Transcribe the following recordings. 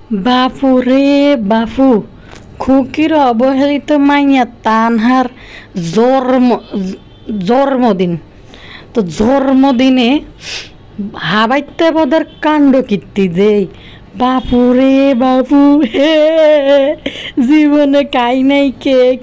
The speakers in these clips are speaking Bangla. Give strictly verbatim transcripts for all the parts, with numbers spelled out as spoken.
বাপুরে বাপু, খুকির অবহেলিত মাইয়া তানহার জন্ম জন্মদিন। তো জন্মদিনে হাবাইতে বদার কাণ্ড কীর্তি দেই। বাপুরে বাপু, হে জীবনে খাই নাই কেক,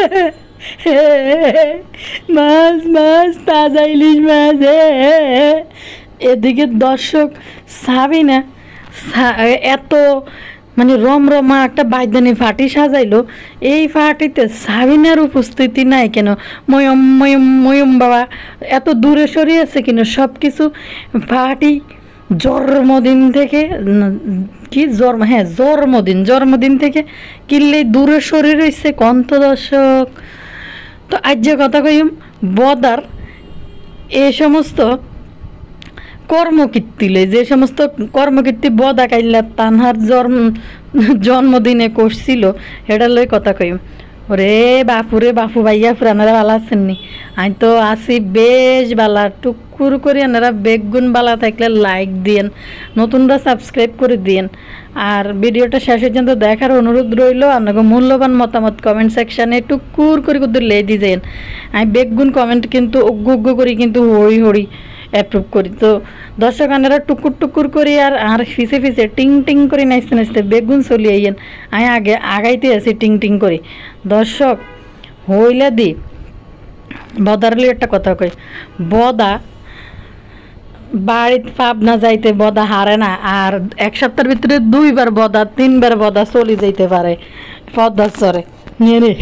মাছ মাছ তাজা ইলিশ মাছ। এদিকে দর্শক সাবিনা এত মানে রমরমা একটা বাইদানি ফাটি সাজাইলো, এই ফাটিতে সাবিনার উপস্থিতি নাই কেন? ময়ম ময়ম ময়ম বাবা এত দূরে সরিয়েছে কেন? সব কিছু ফাটি জন্মদিন থেকে কি জন্ম হ্যাঁ জন্মদিন জন্মদিন থেকে কিনলে দূরে সরে রয়েছে কন্ত দর্শক। তো আজ যে কথা কইম বদার এ সমস্ত কর্মকীর্তিলে যে সমস্ত কর্মকীর্তি বদা কাইল্লা তানহার জন্ম জন্মদিনে করছিল এটা লই কথা কইম। ওরে বাপুরে বাপু ভাইয়া ফুরানারা ভালো আছেন নি? আমি তো আছি বেশ বালা। টুকুর করে আনারা বেগুন বালা থাকলে লাইক দিয়েন, নতুনরা সাবস্ক্রাইব করে দিয়েন, আর ভিডিওটা শেষ পর্যন্ত দেখার অনুরোধ রইল। আপনাকে মূল্যবান মতামত কমেন্ট সেকশানে টুকুর করে কিন্তু লে দিয়ে যান। আমি বেগুন কমেন্ট কিন্তু অজ্ঞ অজ্ঞ করি কিন্তু হরি হরি অ্যাপ্রুভ করি। তো দর্শক আনারা টুকুর টুকুর করি আর আর ফিসে ফিসে টিং টিং করে নাচতে নাচতে বেগুন চলি আইয়েন। আমি আগে আগাইতে আছি টিং টিং করি। দর্শক হইলে দি বদারলি একটা কথা কই, বদা বাড়িতে পাবনা যাইতে বদা হারে না, আর এক সপ্তাহের ভিতরে দুইবার বদা তিনবার বদা চলি যাইতে পারে পদ্মার চরে নিয়ে রে।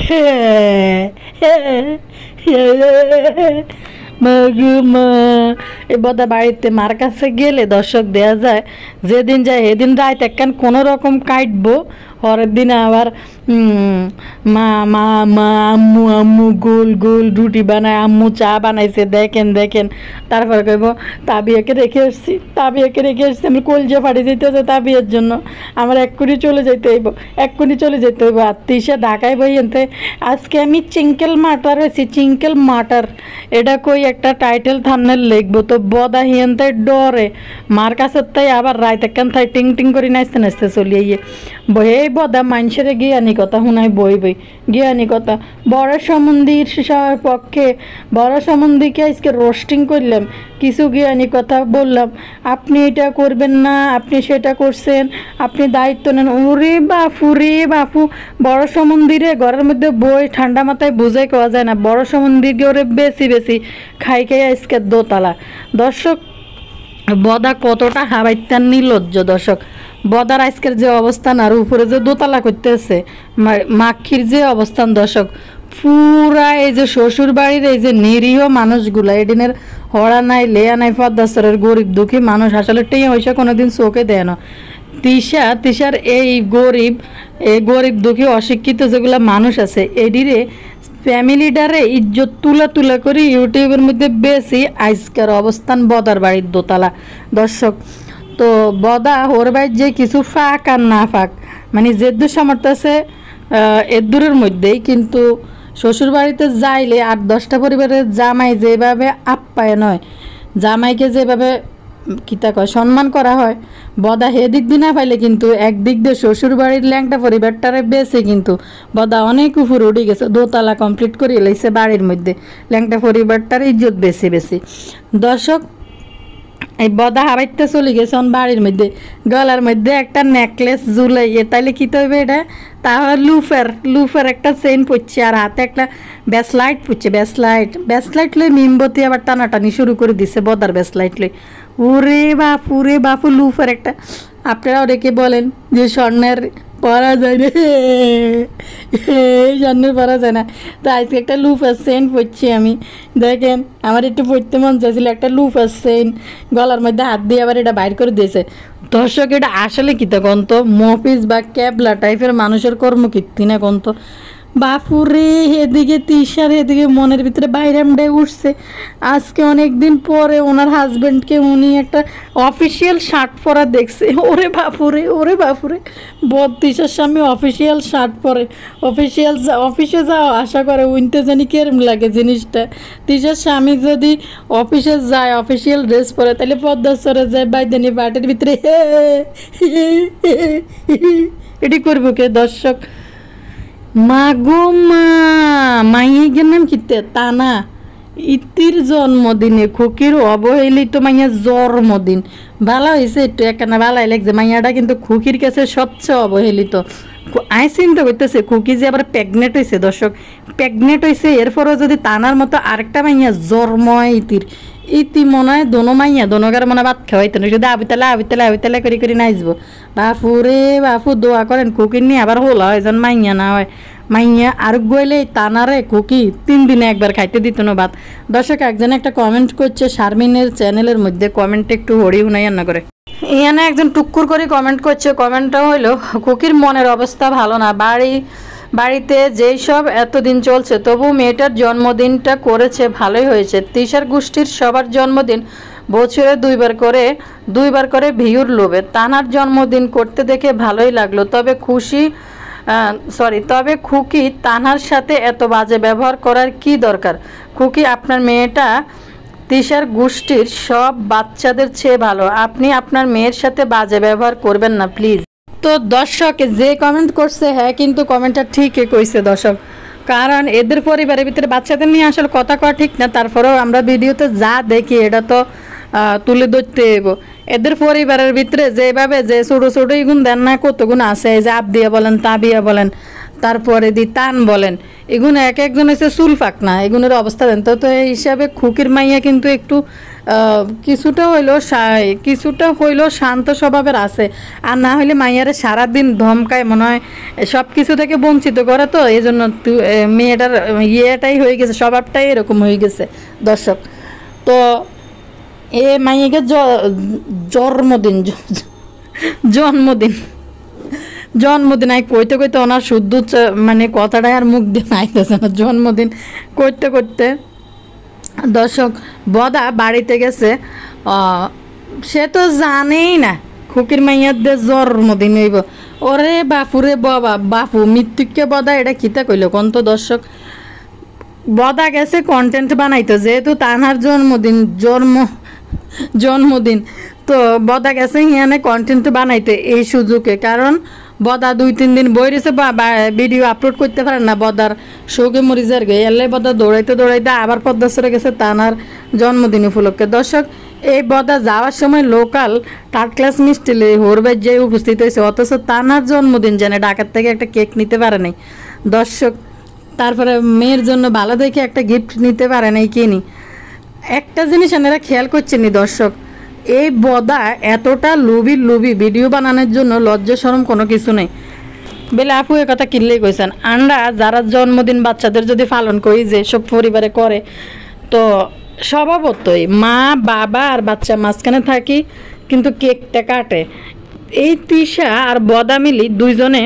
মা এ বদা বাড়িতে মার কাছে গেলে দর্শক দেয়া যায় যেদিন যায় সেদিন রাত একখান কোনো রকম কাটবো, পরের দিন আবার মা মা মা আম্মু আম্মু গোল গোল রুটি বানায়, আম্মু চা বানাইছে দেখেন দেখেন। তারপরে কইব তাবিয়াকে রেখে এসছি, তাবিয়াকে রেখে এসছি আমি কলজে ফাটে যেতে হচ্ছে তাবিয়ার জন্য, আমার এক্ষুনি চলে যেতে হইব, এক্ষুনি চলে যেতে হইব। আর তিসা ঢাকায় বই এনতে আজকে আমি চিঙ্কেল মাটার হয়েছি, চিঙ্কেল মাটার এটা কই একটা টাইটেল থামনেল লিখবো। তো বদা হিয়েনতে ডরে মার কাছে তাই আবার রাত একখান তাই টিং টিং করে নাচতে নাচতে চলিয়ে ইয়ে বই বদা মানুষের জ্ঞানী কথা শুনাই বই বই জ্ঞানী কথা। বড় সম্বন্ধীর পক্ষে বড় সম্বন্ধীকে আজকে রোস্টিং করলাম, কিছু জ্ঞানী কথা বললাম, আপনি এটা করবেন না, আপনি সেটা করছেন, আপনি দায়িত্ব নেন। ওরে বাপু রে বাপু, বড় সম্বন্ধীরে ঘরের মধ্যে বই ঠান্ডা মাথায় বুঝাই কওয়া যায় না। বড় সম্বন্ধীকে ওরে বেশি বেশি খাই খাই আজকে দোতলা। দর্শক বদা কতটা হাবাইতার নির্লজ্জ। দর্শক বদার আজকের যে অবস্থান আর উপরে যে দোতলা করতেছে মাক্ষির যে অবস্থান, দর্শক পুরা এই যে শ্বশুর বাড়ির এই যে নিরীহ মানুষগুলা এদিনের হড়া নাই লেয়া নাই পদ্মাস্তরের গরিব দুঃখী মানুষ আসলে টেয়ে হয়েছে কোনোদিন চোখে দেয় না। তিশা তিশার এই গরিব এই গরিব দুঃখী অশিক্ষিত যেগুলা মানুষ আছে এদিরে ফ্যামিলিটারে ইজ্জত তুলা তুলা করে ইউটিউবের মধ্যে বেশি আজকের অবস্থান বদার বাড়ির দোতলা। দর্শক তো বদা ওর বাড়ির যে কিছু ফাঁক আর না ফাঁক মানে যেদূর সামর্থ্য আছে এদূরের মধ্যেই, কিন্তু শ্বশুর বাড়িতে যাইলে আট দশটা পরিবারের জামাই যেভাবে আপ্যায়ন হয়, জামাইকে যেভাবে কিতা কয় সম্মান করা হয়, বদা হে দিক দিয়ে না পাইলে কিন্তু একদিক দিয়ে শ্বশুর বাড়ির ল্যাংটা পরিবারটারে বেশি কিন্তু বদা অনেক উপরে উঠে গেছে, দোতলা কমপ্লিট করে এলাইছে বাড়ির মধ্যে, ল্যাংটা পরিবারটার ইজ্জত বেশি বেশি। দর্শক এই বদা হাবাইতে চলে গেছে বাড়ির মধ্যে, গলার মধ্যে একটা নেকলেস ঝুলাইয়ে, তাইলে কী তৈবে এটা তাহলে লুফের লুফের একটা চেইন পড়ছে, আর হাতে একটা ব্যাসলাইট পড়ছে, ব্যাসলাইট ব্যাসলাইট লই মিমবতি আবার টানাটানি শুরু করে দিছে বদার ব্যাসলাইট লই। ওরে বাপু রে বাপু লুফের একটা, আপনারা ওদেরকে বলেন যে স্বর্ণের পরা যায় না, স্বর্ণের পরা যায় না। তো আজকে একটা লুফার চেইন পরছি আমি, দেখেন আমার একটু পড়তে মন চাইছিল, একটা লুফার চেইন গলার মধ্যে হাত দিয়ে আবার এটা বাইর করে দিয়েছে। দর্শক এটা আসলে কী তো কন্ত মফিস বা ক্যাবলা টাইপের মানুষের কর্মকীর্তি না কন্ত? বাপুরে, এদিকে তিশার এদিকে মনের ভিতরে বাইরামডে উঠছে। আজকে অনেক দিন পরে ওনার হাজব্যান্ডকে উনি একটা অফিসিয়াল শার্ট পরা দেখছে। ওরে বাপুরে, ওরে বাপুরে, বদ তিশার স্বামী অফিসিয়াল শার্ট পরে, অফিসিয়াল অফিসে যাও আশা করে উনতে জানি কেরম লাগে জিনিসটা। তিশার স্বামী যদি অফিসে যায় অফিসিয়াল ড্রেস পরে, তাহলে পদ্মা সরে যায় বাইদানি বাটের ভিতরে এটি করবো কে দর্শক? মা গো মা, মাইয়ের নাম কিতে তানা, ইতির জন্মদিনে খুকির অবহেলিত মাইয়ার জন্মদিন। ভালো হয়েছে একটু একখানা ভালাই লাগছে, মাইয়াটা কিন্তু খুকির কাছে সবচেয়ে অবহেলিত। আই চিন্তা করতেছে খুকি যে আবার প্রেগনেন্ট হয়েছে দর্শক, প্রেগনেন্ট হয়েছে এরপরও যদি তানার মতো আরেকটা মাইয়া জন্ম হয় ইতির, ইতি মনে হয় দোনো মাইয়া দোনোগার মনে ভাত খাওয়াইতো না, শুধু আবিতালা আবিতালা আবিতালা করে করে নাচবো। বাপু রে বাপু, দোয়া করেন খুকির নিয়ে আবার হলা হয় যেন মাইয়া না হয়। মাইয়া আর গইলে তানারে খুকি তিন দিনে একবার খাইতে দিত না ভাত। দর্শক একজন একটা কমেন্ট করছে শারমিনের চ্যানেলের মধ্যে, কমেন্ট একটু হরি হুনাই রান্না করে। এখানে একজন টুক্কুর করে কমেন্ট করছে, কমেন্টটা হইলো খুকির মনের অবস্থা ভালো না, বাড়ি বাড়িতে যেই সব এতদিন চলছে তবু মেয়েটার জন্মদিনটা করেছে ভালোই হয়েছে। তিশার গোষ্ঠীর সবার জন্মদিন বছরে দুইবার করে দুইবার করে ভিউর লোভে তানার জন্মদিন করতে দেখে ভালোই লাগলো। তবে খুশি সরি তবে খুকি তানার সাথে এত বাজে ব্যবহার করার কি দরকার? খুকি আপনার মেয়েটা তিশার গোষ্ঠীর সব বাচ্চাদের চেয়ে ভালো, আপনি আপনার মেয়ের সাথে বাজে ব্যবহার করবেন না প্লিজ। তো দর্শক যে কমেন্ট করছে হ্যাঁ কিন্তু কমেন্টটা ঠিকই কইছে দর্শক, কারণ এদের পরিবারের ভিতরে বাচ্চাদের নিয়ে আসলে কথা কওয়া ঠিক না, তারপরেও আমরা ভিডিওতে যা দেখি এটা তো তুলে ধরতে হইব। এদের পরিবারের ভিতরে যেভাবে যে ছোটো ছোটো এগুন দেন না কতগুণ আছে, এই যে আবদিয়া বলেন তাবিয়া বলেন তারপরে দি তান বলেন, এগুলো এক একজন হচ্ছে চুল ফাঁক না, এগুলোর অবস্থা দেন। তো তো এই হিসাবে খুকির মাইয়া কিন্তু একটু কিছুটা হইলেও কিছুটা হইলেও শান্ত স্বভাবের আছে, আর না হইলে মাইয়ারে সারাদিন ধমকায় মনে হয় সব কিছু থেকে বঞ্চিত করে, তো এই জন্য মেয়েটার ইয়েটাই হয়ে গেছে, স্বভাবটাই এরকম হয়ে গেছে দর্শক। তো এ মাইয়াকে জন্মদিন জন্মদিন জন্মদিন আই কইতে কইতে ওনার শুদ্ধ মানে কথাটাই আর মুখ দিয়ে আইতেছে না। জন্মদিন করতে করতে দর্শক বদা বাড়িতে গেছে, সে তো জানেই না খুকির মাইয়াদের জন্মদিন হইব। ওরে বাপুরে বাবা, বাপু মৃত্যুকে বদা এটা কিতা কইল কোন তো দর্শক? বদা গেছে কন্টেন্ট বানাইতো, যেহেতু তানার জন্মদিন জন্ম জন্মদিন তো বদা গেছে হিয়ানে কন্টেন্ট বানাইতে এই সুযোগে, কারণ বদা দুই তিন দিন বই রয়েছে বা ভিডিও আপলোড করতে পারে না, বদার শোকে মরিজার গে এলে বদা দৌড়াইতে দৌড়াইতে আবার পদ্মা সরে গেছে তানার জন্মদিন উপলক্ষে। দর্শক এই বদা যাওয়ার সময় লোকাল থার্ড ক্লাস মিস্টিলে হোরবাই যে উপস্থিত হয়েছে, অথচ তানার জন্মদিন জানে ঢাকার থেকে একটা কেক নিতে পারে নাই দর্শক, তারপরে মেয়ের জন্য ভালো দেখে একটা গিফট নিতে পারে নাই কিনি। একটা জিনিস এনারা খেয়াল করছেন দর্শক, এই বদা এতটা লুবি লুবি ভিডিও বানানোর জন্য লজ্জা শরম কোনো কিছু নেই। বেলে আপু এ কথা কিনলেই কইছেন, আমরা যারা জন্মদিন বাচ্চাদের যদি পালন করি যে সব পরিবারে করে, তো স্বভাবতই মা বাবা আর বাচ্চা মাঝখানে থাকি কিন্তু কেকটা কাটে। এই তিশা আর বদা মিলি দুইজনে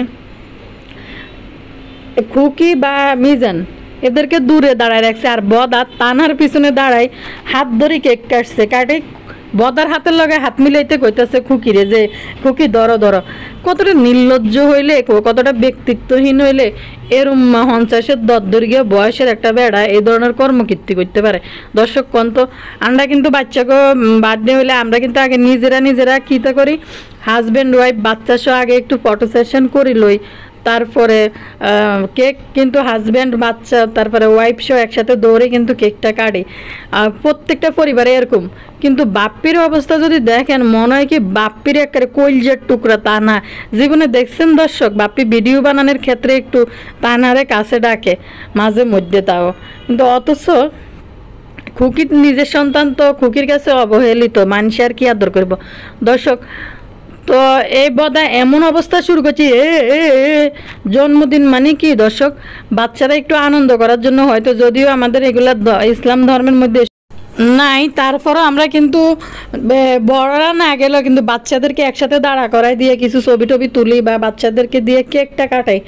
খুকি বা মিজান এদেরকে দূরে দাঁড়ায় রাখছে, আর বদা তানার পিছনে দাঁড়ায় হাত ধরে কেক কাটছে, কাটে বদার হাতের লগে হাত মিলাইতে কইতাছে খুকিরে যে খুকি ধরো ধরো। কতটা নির্লজ্জ হইলে, কতটা ব্যক্তিত্বহীন হইলে এরম পঞ্চাশের দরদরিয়া বয়সের একটা বেড়া এই ধরনের কর্মকীর্তি করতে পারে দর্শক। কোন তো আমরা কিন্তু বাচ্চাকে বার্থডে হইলে আমরা কিন্তু আগে নিজেরা নিজেরা কীটা করি, হাজব্যান্ড ওয়াইফ বাচ্চা সহ আগে একটু ফটো সেশন করি লই, তারপরে কেক কিন্তু হাজব্যান্ড বাচ্চা তারপরে ওয়াইফ সহ একসাথে দৌড়ে কিন্তু কেকটা কাটে, প্রত্যেকটা পরিবারে এরকম। কিন্তু বাপ্পির অবস্থা যদি দেখেন মনে হয় কি বাপ্পির একেবারে কলজের টুকরা, তা না। জীবনে দেখছেন দর্শক বাপ্পি ভিডিও বানানোর ক্ষেত্রে একটু তানারে কাছে ডাকে মাঝে মধ্যে, তাও কিন্তু অথচ খুকির নিজের সন্তান তো খুকির কাছে অবহেলিত, মানুষ আর কি আদর করব দর্শক। তো এই বদা এমন অবস্থা শুরু করছি, এ জন্মদিন মানে কি দর্শক, বাচ্চারা একটু আনন্দ করার জন্য হয়তো, যদিও আমাদের এগুলা ইসলাম ধর্মের মধ্যে নাই, তারপরও আমরা কিন্তু বড়রা না গেলেও কিন্তু বাচ্চাদেরকে একসাথে দাঁড়া করাই দিয়ে কিছু ছবি টবি তুলি বা বাচ্চাদেরকে দিয়ে কেকটা কাটাই।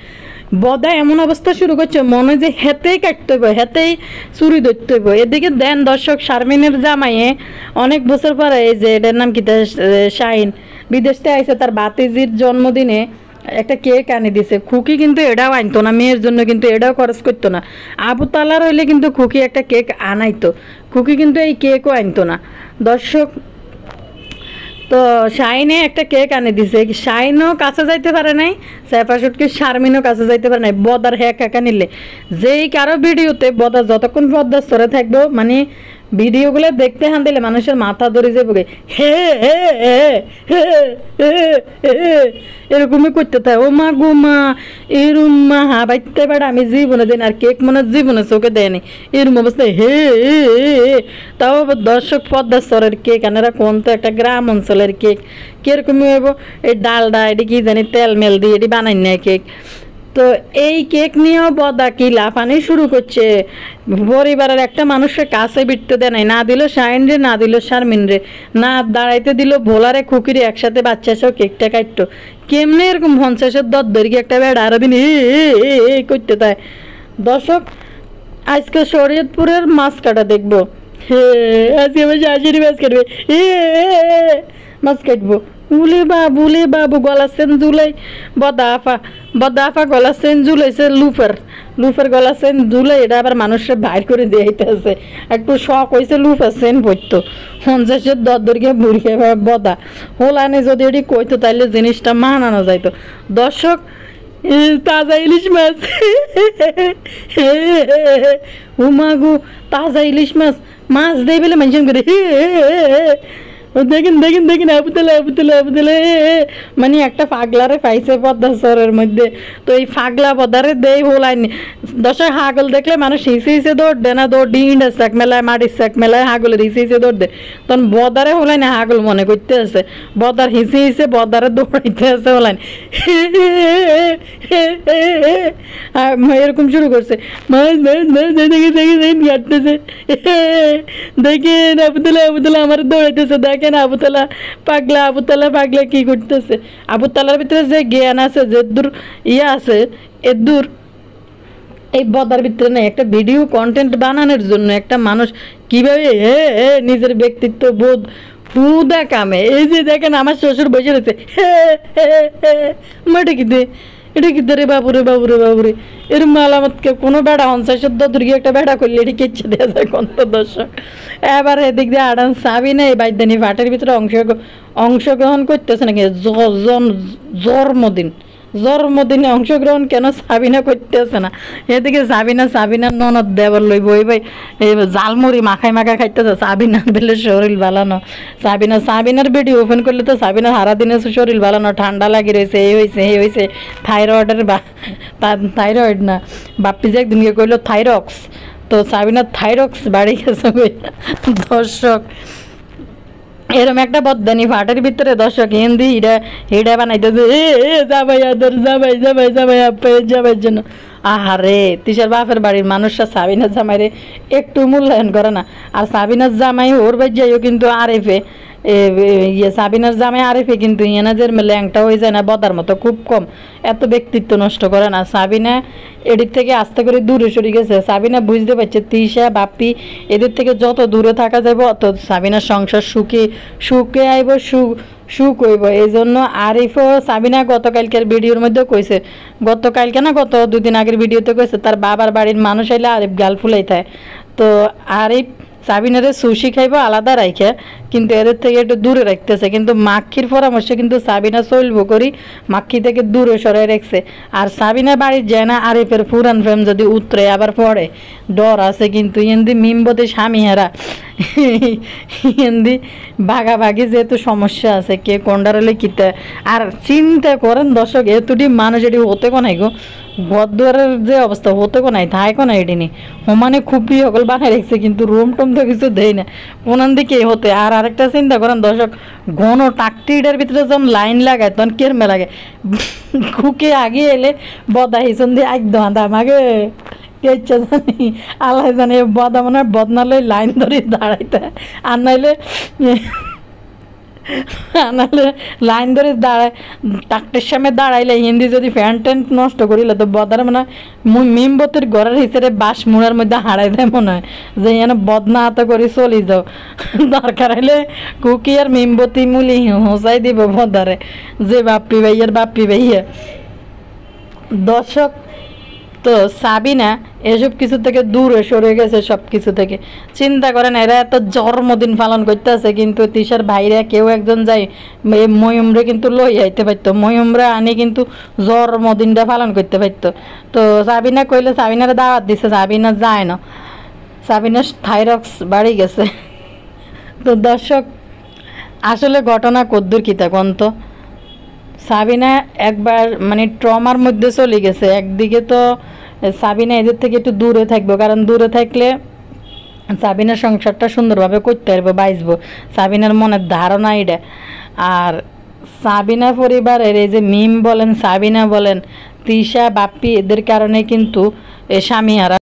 বদা এমন অবস্থা শুরু করছে মনে হয় যে হেতেই কাটতে হইব, হেতেই চুরি ধরতে হইব। এদিকে দেন দর্শক শারমিনের জামাইয়ে অনেক বছর পরে এই যে এটার নাম কি শাহিন বিদেশ থেকে আইসে, তার বাতিজির জন্মদিনে একটা কেক আনি দিছে। খুকি কিন্তু এটাও আনতো না, মেয়ের জন্য কিন্তু এটাও খরচ করতো না। আবু তালার হইলে কিন্তু খুকি একটা কেক আনাইতো, খুকি কিন্তু এই কেকও আনতো না দর্শক। তো শাইনে একটা কেক আনি দিছে, শাইনও কাছে যাইতে পারে নাই, সেফাশুটকি শারমিনও কাছে যাইতে পারে নাই। বদার হ্যাক একা নিলে যেই কারো ভিডিওতে বদা যতক্ষণ পর্দা সরে থাকবো, মানে ভিডিওগুলো দেখতে হান দিলে মানুষের মাথা ধরে যাবে, হে হে হে হে হে এরকমই করতে থাকে। ও মা গো মা, এরম মা হা বাইতে পারে আমি জীবনে দেন, আর কেক মনে জীবনে চোখে দেয়নি এরম অবস্থায় হে তাও দর্শক পদ্মা স্তরের কেক আনারা কোন তো একটা গ্রাম অঞ্চলের কেক কিরকমই হইব, এই ডালডা এটি কি জানি তেল মেল দিয়ে এটি বানাই নেয় কেক। তো এই কেক নিয়েও বদা কি লাফানি শুরু করছে, পরিবারের একটা মানুষের কাছে বিটতে দেয় নাই, না দিল শাইন রে, না দিল শারমিন রে, না দাঁড়াইতে দিল ভোলারে খুকিরে, একসাথে বাচ্চা সব কেকটা কাটতো। কেমনে এরকম পঞ্চাশের দর ধরি একটা বেড়া আরো দিন এই করতে তাই। দর্শক আজকে শরীয়তপুরের মাছ কাটা দেখবো, হে আজকে আমার শাশুড়ি মাছ কাটবে, এ মাছ কাটবো। উলে বাবু উলে বাবু গলা সেন জুলাই, বদা আফা বদা আফা গলা সেন জুলাইছে লুফের লুফের গলা সেন জুলাই, এটা আবার মানুষের বাইর করে দিয়েছে। একটু শখ হয়েছে লুফের সেন পড়তো পঞ্চাশের দর দরিকে বুড়িয়ে বদা হোলানে যদি এটি কইতো তাইলে জিনিসটা মানানো যাইতো। দর্শক তাজা ইলিশ মাছ, উমাগু তাজা ইলিশ মাছ, মাছ দেই বলে মেনশন করে দেখেন দেখেন দেখেন আবুতলা আবুতলা আবুতলা, মানে একটা পাগলারে পাইছে পদ্মা শহরের মধ্যে। তো এই পাগলা পদারে দেই হোলাইনি দশা হাগল দেখলে মানুষ হিসে হিসে দৌড় দেয় না, দৌড় ডিঙিটা শাক মেলায় মাটির শাক মেলায় হাগলের হিসে হিসে দৌড় দেয়, তখন বদারে হোলাই না হাগল মনে করতে আছে, বদার হিসে হিসে বদারে দৌড়াইতে আছে হোলাইন এরকম শুরু করছে। মাছ মাছ মাছ দেখে দেখে দেখেন কাটতেছে, দেখেন আবুতলা আবুতলা আমার দৌড়াইতেছে, দেখেন আবুতলা পাগলা আবুতলা পাগলা কি করতেছে। আবুতলার ভিতরে যে জ্ঞান আছে, যে দূর ইয়ে আছে, এ দূর এই বদার ভিতরে নেই। একটা ভিডিও কন্টেন্ট বানানোর জন্য একটা মানুষ কিভাবে হে হে নিজের ব্যক্তিত্ব বোধ হুদা কামে, এই যে দেখেন আমার শ্বশুর বসে রয়েছে হে হে হে মাঠে কি দে এটা কি রে বাবুরে বাবুরে বাবুরে এরম মালামতকে কোনো বেড়া পঞ্চাশের দুর্গে একটা বেড়া করলে এটি কেচ্ছে দেওয়া যায় কোন তো দর্শক। এবার এদিক দিয়ে আড়ান সাবি না এই বাইদানি ভাটের ভিতরে অংশ অংশগ্রহণ করতেছে নাকি জন্মদিন জন্মদিনে অংশগ্রহণ কেন সাবিনা করতেছে না, এদিকে সাবিনা সাবিনার ননদ দেবর লই বই ভাই এই জালমুড়ি মাখাই মাখা খাইতেছে, সাবিনার বেলে শরীর বালানো, সাবিনা সাবিনার ভিডিও ওপেন করলে তো সাবিনার সারা দিনে শরীর বালানো, ঠান্ডা লাগি রয়েছে, এই হয়েছে এই হয়েছে থাইরয়েডের বা থাইরয়েড না বাপ্পি যে একদিনকে কইলো থাইরক্স, তো সাবিনার থাইরক্স বাড়ি গেছে দর্শক। এরম একটা বদানি ফাটের ভিতরে দর্শক হিন্দি হিডা হিডা বানাইতেছে এ যাবাই আদর যাবাই যাবাই যাবাই আপে যাবার জন্য। আহারে তিসার বাপের বাড়ির মানুষরা সাবিনার জামাইরে একটু মূল্যায়ন করে না, আর সাবিনার জামাই ওর বাই যাইও কিন্তু আরেফে ইয়ে সাবিনার জামাই আরেফে কিন্তু ইয়ানাজের ল্যাংটা হয়ে যায় না বদার মতো, খুব কম, এত ব্যক্তিত্ব নষ্ট করে না। সাবিনা এদিক থেকে আস্তে করে দূরে সরে গেছে, সাবিনা বুঝতে পারছে তিশা বাপ্পি এদের থেকে যত দূরে থাকা যাবে অত সাবিনার সংসার সুখে সুখে আইব সুখ সুখ হইব। এই জন্য আরিফও সাবিনা গতকালকের ভিডিওর মধ্যে কইছে, গতকালকে না গত দুদিন আগের ভিডিওতে কইছে তার বাবার বাড়ির মানুষ আইলে আরিফ গাল ফুলাই থাকে, তো আরিফ সাবিনারে সুশি খাইব আলাদা রাখে কিন্তু এদের থেকে একটু দূরে রাখতেছে, কিন্তু মাক্ষির পরামর্শে কিন্তু সাবিনা চলবো করি মাক্ষি থেকে দূরে সরাই রাখছে। আর সাবিনা বাড়ির যায় না আরিফের পুরান ফ্রেম যদি উতরে আবার পড়ে ডর আছে, কিন্তু এমনি মিমবতে স্বামী হারা এমনি ভাগাভাগি যেহেতু সমস্যা আছে কে কোনডারলে কিতে। আর চিন্তা করেন দর্শক এতটি মানুষ এটি হতে কোনাই গো ঘরদুয়ারের যে অবস্থা হতে কোনাই থাই কোনাই এটি নি সমানে খুবই সকল বানাই রেখেছে কিন্তু রুম টুম তো কিছু দেয় না কোনান দিকে হতে। আর আরেকটা চিন্তা করেন দর্শক ঘন টাকটিটার ভিতরে যখন লাইন লাগায় তখন কেরমে লাগে খুকে আগে এলে বদা হিসন দিয়ে একদম দাম আগে ইচ্ছা জানি আল্লাহ জানে বদা মনে হয় বদনালয় লাইন ধরে দাঁড়াইতে, আর নাইলে নাহলে লাইন ধরে দাঁড়ায় টাকটের সামনে দাঁড়াইলে হিন্দি যদি ফ্যান ট্যান নষ্ট করিলে তো বদার মনে হয় মিমবতির ঘরের হিসেবে বাঁশ মুড়ার মধ্যে হারাই দেয় মনে হয় যে যেন বদনা হাতে করে চলি যাও দরকার হলে কুকি আর মিমবতি মুলি হোসাই দিব বদারে যে বাপ্পি ভাইয়ার বাপ্পি ভাইয়া। দর্শক তো সাবিনা এসব কিছু থেকে দূরে সরে গেছে, সব কিছু থেকে। চিন্তা করেন এরা এত জন্মদিন পালন করতেছে কিন্তু তিশার ভাইরা কেউ একজন যায় ময়ূমরে কিন্তু লই আইতে পারতো, ময়ূমরা আনি কিন্তু জন্মদিনটা পালন করতে পারতো। তো সাবিনা কইলে সাবিনারে দাওয়াত দিছে, সাবিনা যায় না, সাবিনার থাইরক্স বাড়ি গেছে। তো দর্শক আসলে ঘটনা কদ্দুর কি তা কোন তো সাবিনা একবার মানে ট্রমার মধ্যে চলে গেছে। একদিকে তো সাবিনা এদের থেকে একটু দূরে থাকবো, কারণ দূরে থাকলে সাবিনার সংসারটা সুন্দরভাবে করতে পারবো, বাঁচবো, সাবিনার মনের ধারণা এটা। আর সাবিনা পরিবারের এই যে মিম বলেন, সাবিনা বলেন, তৃষা, বাপ্পি, এদের কারণে কিন্তু স্বামী হারা